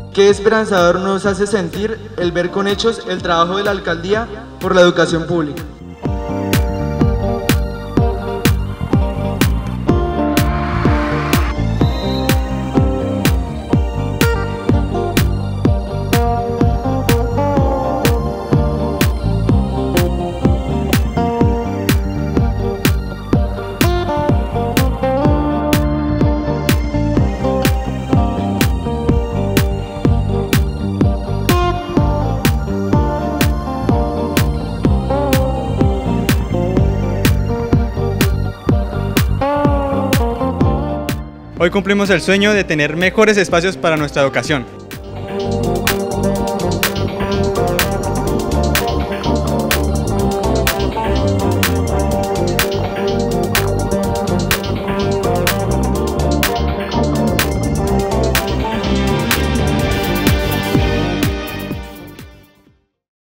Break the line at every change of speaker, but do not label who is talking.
Qué esperanzador nos hace sentir el ver con hechos el trabajo de la alcaldía por la educación pública.
Hoy cumplimos el sueño de tener mejores espacios para nuestra educación.